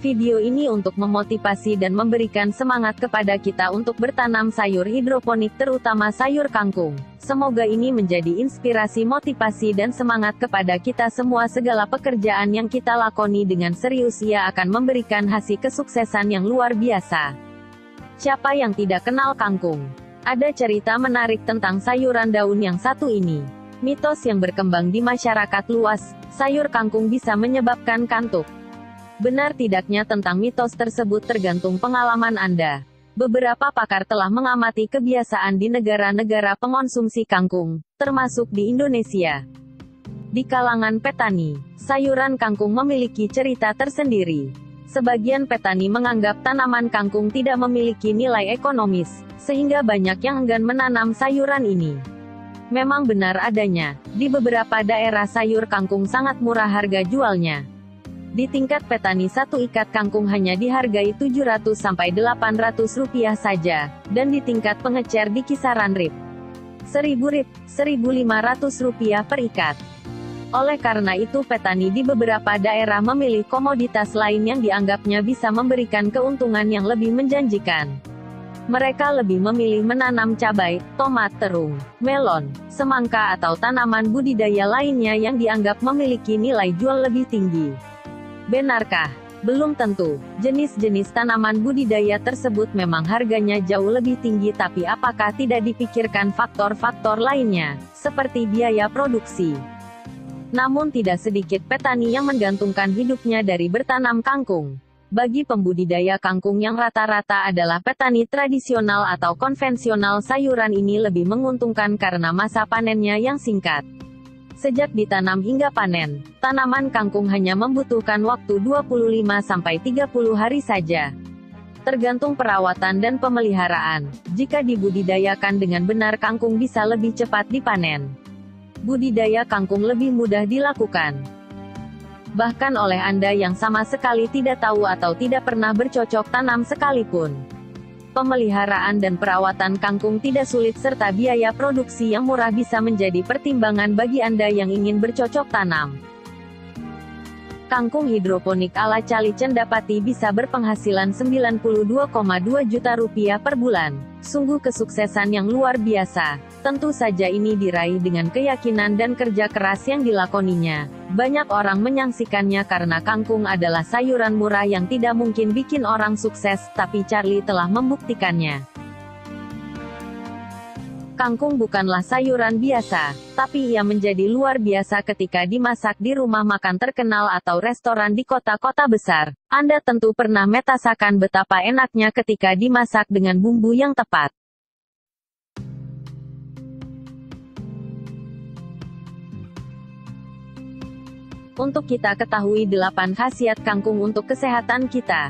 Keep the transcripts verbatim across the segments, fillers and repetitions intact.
Video ini untuk memotivasi dan memberikan semangat kepada kita untuk bertanam sayur hidroponik terutama sayur kangkung. Semoga ini menjadi inspirasi, motivasi dan semangat kepada kita semua. Segala pekerjaan yang kita lakoni dengan serius ia akan memberikan hasil kesuksesan yang luar biasa. Siapa yang tidak kenal kangkung? Ada cerita menarik tentang sayuran daun yang satu ini. Mitos yang berkembang di masyarakat luas, sayur kangkung bisa menyebabkan kantuk. Benar tidaknya tentang mitos tersebut tergantung pengalaman Anda. Beberapa pakar telah mengamati kebiasaan di negara-negara pengonsumsi kangkung, termasuk di Indonesia. Di kalangan petani, sayuran kangkung memiliki cerita tersendiri. Sebagian petani menganggap tanaman kangkung tidak memiliki nilai ekonomis, sehingga banyak yang enggan menanam sayuran ini. Memang benar adanya, di beberapa daerah sayur kangkung sangat murah harga jualnya. Di tingkat petani satu ikat kangkung hanya dihargai tujuh ratus sampai delapan ratus rupiah saja, dan di tingkat pengecer di kisaran rp seribu rp seribu lima ratus rupiah per ikat. Oleh karena itu petani di beberapa daerah memilih komoditas lain yang dianggapnya bisa memberikan keuntungan yang lebih menjanjikan. Mereka lebih memilih menanam cabai, tomat terung, melon, semangka atau tanaman budidaya lainnya yang dianggap memiliki nilai jual lebih tinggi. Benarkah? Belum tentu. Jenis-jenis tanaman budidaya tersebut memang harganya jauh lebih tinggi, tapi apakah tidak dipikirkan faktor-faktor lainnya, seperti biaya produksi? Namun tidak sedikit petani yang menggantungkan hidupnya dari bertanam kangkung. Bagi pembudidaya kangkung yang rata-rata adalah petani tradisional atau konvensional, sayuran ini lebih menguntungkan karena masa panennya yang singkat. Sejak ditanam hingga panen, tanaman kangkung hanya membutuhkan waktu dua puluh lima sampai tiga puluh hari saja. Tergantung perawatan dan pemeliharaan, jika dibudidayakan dengan benar kangkung bisa lebih cepat dipanen. Budidaya kangkung lebih mudah dilakukan. Bahkan oleh Anda yang sama sekali tidak tahu atau tidak pernah bercocok tanam sekalipun. Pemeliharaan dan perawatan kangkung tidak sulit serta biaya produksi yang murah bisa menjadi pertimbangan bagi Anda yang ingin bercocok tanam. Kangkung hidroponik ala Cali Cendapati bisa berpenghasilan sembilan puluh dua koma dua juta rupiah per bulan. Sungguh kesuksesan yang luar biasa. Tentu saja ini diraih dengan keyakinan dan kerja keras yang dilakoninya. Banyak orang menyaksikannya karena kangkung adalah sayuran murah yang tidak mungkin bikin orang sukses, tapi Charlie telah membuktikannya. Kangkung bukanlah sayuran biasa, tapi ia menjadi luar biasa ketika dimasak di rumah makan terkenal atau restoran di kota-kota besar. Anda tentu pernah merasakan betapa enaknya ketika dimasak dengan bumbu yang tepat. Untuk kita ketahui delapan khasiat kangkung untuk kesehatan kita.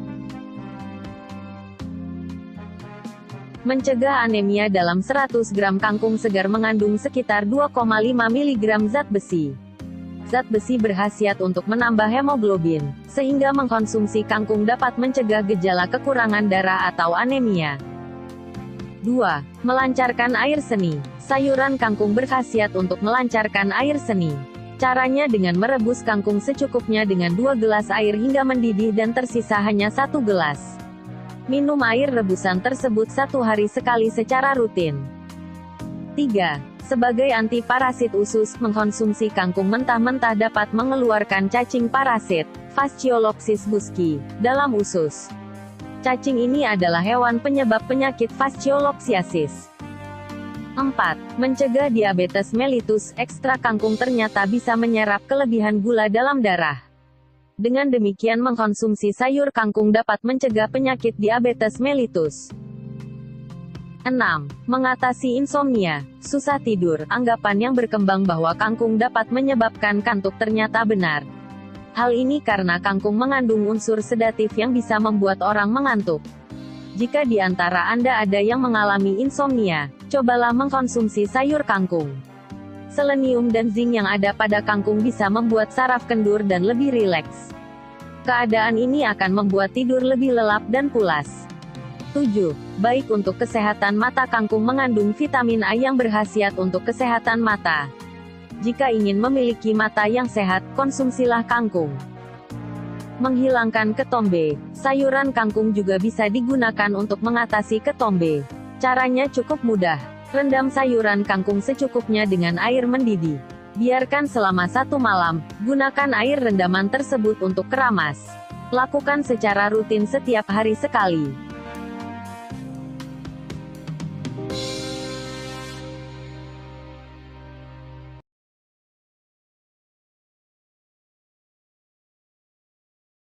Mencegah anemia. Dalam seratus gram kangkung segar mengandung sekitar dua koma lima miligram zat besi. Zat besi berkhasiat untuk menambah hemoglobin, sehingga mengkonsumsi kangkung dapat mencegah gejala kekurangan darah atau anemia. dua. Melancarkan air seni. Sayuran kangkung berkhasiat untuk melancarkan air seni. Caranya dengan merebus kangkung secukupnya dengan dua gelas air hingga mendidih dan tersisa hanya satu gelas. Minum air rebusan tersebut satu hari sekali secara rutin. tiga. Sebagai anti parasit usus, mengkonsumsi kangkung mentah-mentah dapat mengeluarkan cacing parasit, Fasciolopsis buski, dalam usus. Cacing ini adalah hewan penyebab penyakit fasciolopsiasis. empat. Mencegah diabetes mellitus. Ekstrak kangkung ternyata bisa menyerap kelebihan gula dalam darah. Dengan demikian mengkonsumsi sayur kangkung dapat mencegah penyakit diabetes mellitus. enam. Mengatasi insomnia, susah tidur. Anggapan yang berkembang bahwa kangkung dapat menyebabkan kantuk ternyata benar. Hal ini karena kangkung mengandung unsur sedatif yang bisa membuat orang mengantuk. Jika di antara Anda ada yang mengalami insomnia, cobalah mengkonsumsi sayur kangkung. Selenium dan zinc yang ada pada kangkung bisa membuat saraf kendur dan lebih rileks. Keadaan ini akan membuat tidur lebih lelap dan pulas. tujuh. Baik untuk kesehatan mata. Kangkung mengandung vitamin A yang berkhasiat untuk kesehatan mata. Jika ingin memiliki mata yang sehat, konsumsilah kangkung. Menghilangkan ketombe. Sayuran kangkung juga bisa digunakan untuk mengatasi ketombe. Caranya cukup mudah. Rendam sayuran kangkung secukupnya dengan air mendidih. Biarkan selama satu malam. Gunakan air rendaman tersebut untuk keramas. Lakukan secara rutin setiap hari sekali.